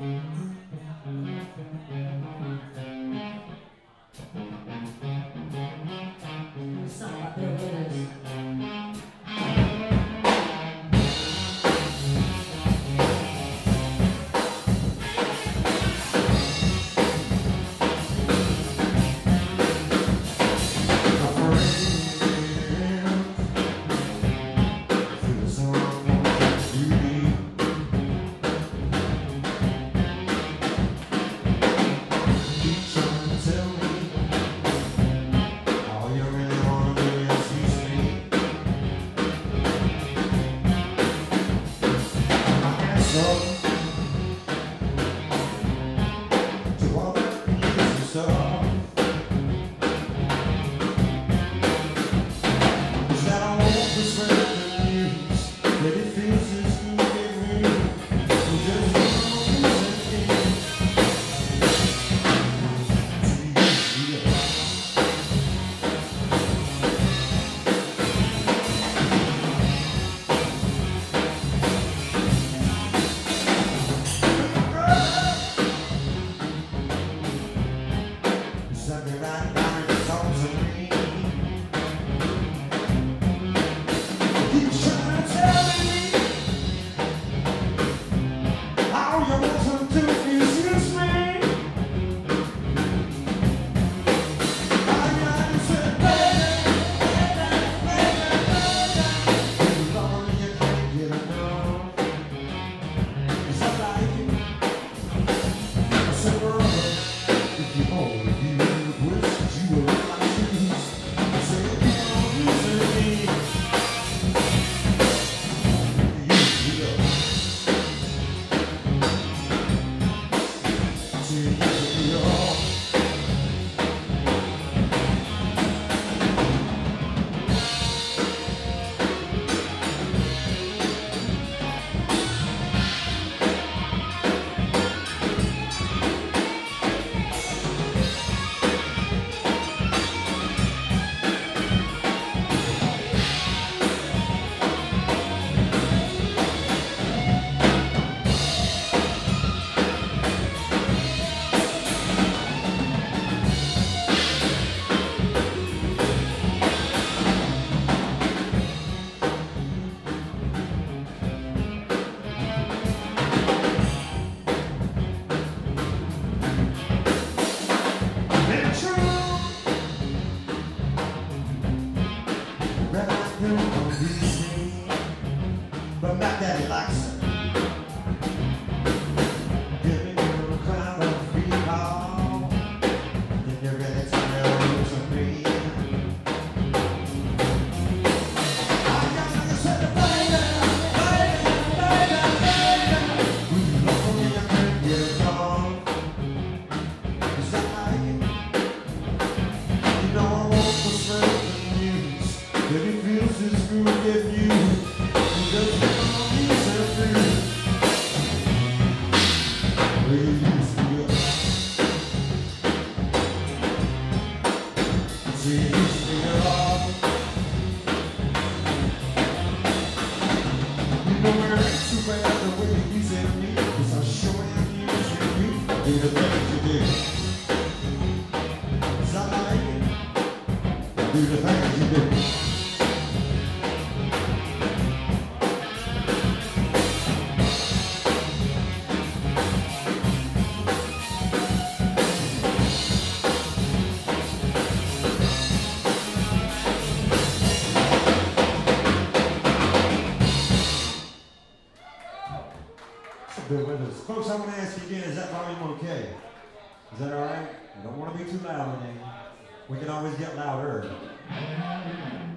But MacDaddy likes it. Giving you a kind of free call. Then you're ready to know to me. I got to set the baby. When you look for me, I can't get it wrong. Is that like it? You know I want to spread the news. If it feels this good, if you just folks, I want to ask you again, is that volume okay? Is that all right? You don't want to be too loud, then. We can always get louder.